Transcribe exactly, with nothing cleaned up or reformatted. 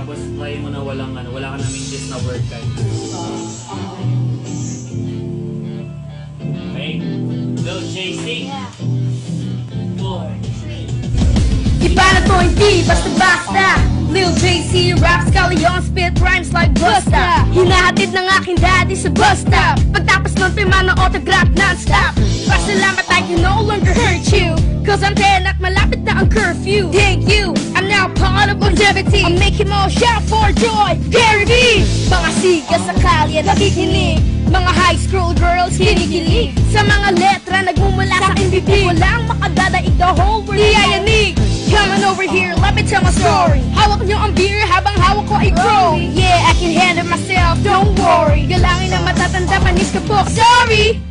Tapos try mo na walang ano, wala ka na mintis na word kind. Okay? Lil J C. Four. Iba na to hindi basta-basta. Lil J C, Rapskallion, spit rhymes like Busta. Hinahatid ng aking daddy sa bus stop. Pagtapos ng pirma ng autograph non-stop. Pasalamat I can no longer hurt you, cause I'm ten at malapit na ang curfew. Thank you, I'm now part of longevity. I'm making more shout for joy, Gary V. Mga siga sa kalye nakikinig, mga high school girls kinikilig. Sa mga letra nagmumula sa aking bibig, walang makadadaig the whole world iyayanig. Come on over here, let me tell my story. Hawak nyo ang beer habang hawak ko ay grow. Yeah, I can handle myself, don't worry. Galangin na matatanda, panis ka po, sorry.